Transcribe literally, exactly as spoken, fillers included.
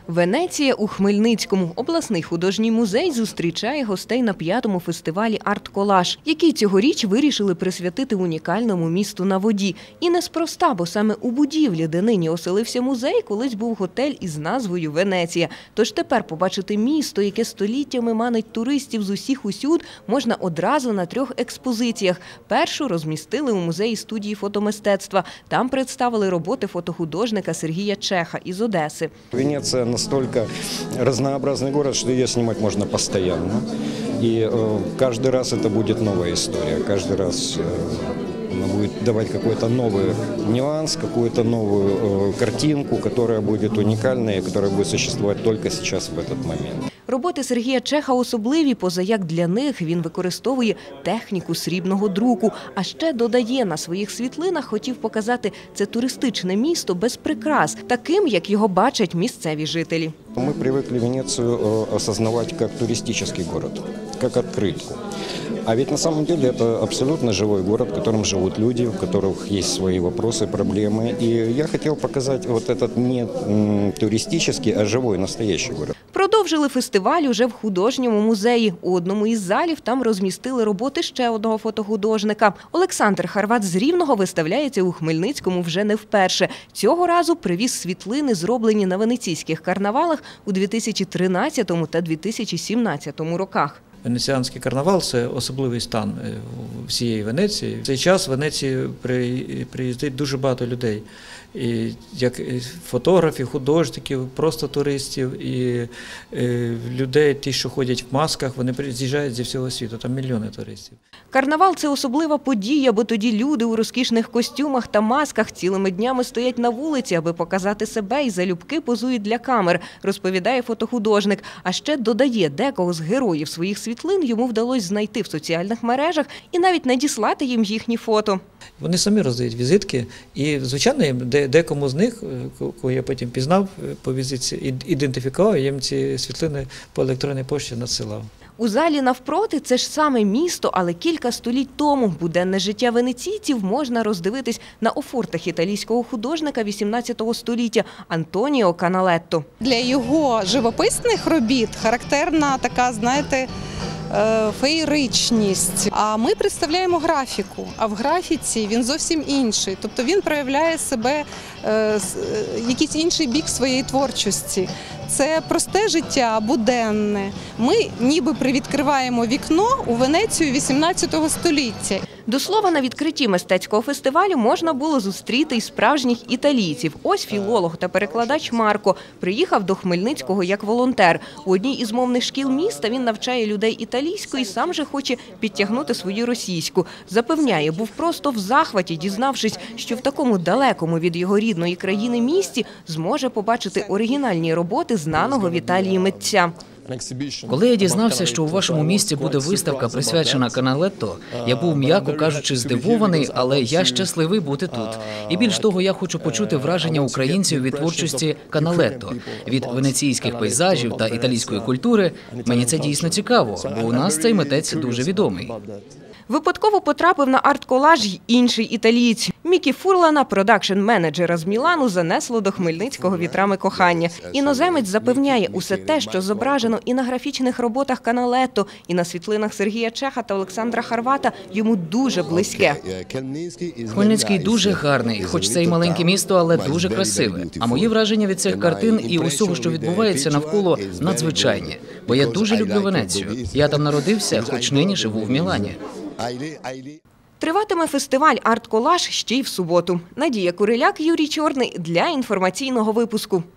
Венеція у Хмельницькому. Обласний художній музей зустрічає гостей на п'ятому фестивалі «Арт-колаж», який цьогоріч вирішили присвятити унікальному місту на воді. І неспроста, бо саме у будівлі, де нині оселився музей, колись був готель із назвою «Венеція». Тож тепер побачити місто, яке століттями манить туристів з усіх усюд, можна одразу на трьох експозиціях. Першу розмістили у музеї студії фотомистецтва. Там представили роботи фотохудожника Сергія Чеха із Одеси. Венеция настолько разнообразный город, что ее снимать можно постоянно. И э, каждый раз это будет новая история. Каждый раз э, она будет давать какой-то новый нюанс, какую-то новую э, картинку, которая будет уникальной и которая будет существовать только сейчас, в этот момент. Роботи Сергія Чеха особливі, позаяк для них він використовує техніку срібного друку. А ще додає, на своїх світлинах хотів показати це туристичне місто без прикрас, таким, як його бачать місцеві жителі. Мы привыкли Венецию осознавать как туристический город, как открытку. А ведь на самом деле это абсолютно живой город, в котором живут люди, у которых есть свои вопросы, проблемы. И я хотел показать вот этот не туристический, а живой, настоящий город. Продовжили фестиваль уже в художньому музеї. У одному із залів там розмістили роботи ще одного фотохудожника. Олександр Харват з Рівного виставляється у Хмельницькому вже не вперше. Цього разу привіз світлини, зроблені на венеційських карнавалах у дві тисячі тринадцятому та дві тисячі сімнадцятому роках. Венеціанський карнавал – це особливий стан всієї Венеції. В цей час в Венецію приїздить дуже багато людей. І як фотографів, художників, просто туристів, і людей, ті, що ходять в масках, вони з'їжджають зі всього світу, там мільйони туристів. Карнавал – це особлива подія, бо тоді люди у розкішних костюмах та масках цілими днями стоять на вулиці, аби показати себе і залюбки позують для камер, розповідає фотохудожник. А ще додає, декого з героїв своїх світлин йому вдалося знайти в соціальних мережах і навіть надіслати їм їхні фото. Вони самі роздають візитки, і, звичайно, декому з них, кого я потім пізнав по візитці, ідентифікував, їм ці світлини по електронній пошті надсилав. У залі навпроти це ж саме місто, але кілька століть тому буденне життя венеційців можна роздивитись на офортах італійського художника вісімнадцятого століття Антоніо Каналетто. Для його живописних робіт характерна така, знаєте, феєричність. А ми представляємо графіку, а в графіці він зовсім інший. Тобто він проявляє себе, якийсь інший бік своєї творчості. Це просте життя, буденне. Ми ніби привідкриваємо вікно у Венецію вісімнадцятого століття. До слова, на відкритті мистецького фестивалю можна було зустріти й справжніх італійців. Ось філолог та перекладач Марко приїхав до Хмельницького як волонтер. У одній із мовних шкіл міста він навчає людей італійською і сам же хоче підтягнути свою російську. Запевняє, був просто в захваті, дізнавшись, що в такому далекому від його рідної країни місті зможе побачити оригінальні роботи знаного в Італії митця. Коли я дізнався, що у вашому місті буде виставка, присвячена Каналетто, я був, м'яко кажучи, здивований, але я щасливий бути тут. І більш того, я хочу почути враження українців від творчості Каналетто, від венеційських пейзажів та італійської культури. Мені це дійсно цікаво, бо у нас цей митець дуже відомий. Випадково потрапив на арт-колаж й інший італієць. Мікі Фурлана, продакшн-менеджера з Мілану, занесло до Хмельницького вітрами кохання. Іноземець запевняє, усе те, що зображено і на графічних роботах Каналетто, і на світлинах Сергія Чеха та Олександра Харвата, йому дуже близьке. Хмельницький дуже гарний, хоч це й маленьке місто, але дуже красиве. А мої враження від цих картин і усього, що відбувається навколо, надзвичайні. Бо я дуже люблю Венецію. Я там народився, хоч нині живу в Мілані. Триватиме фестиваль «Арт-колаж» ще й в суботу. Надія Куриляк, Юрій Чорний для інформаційного випуску.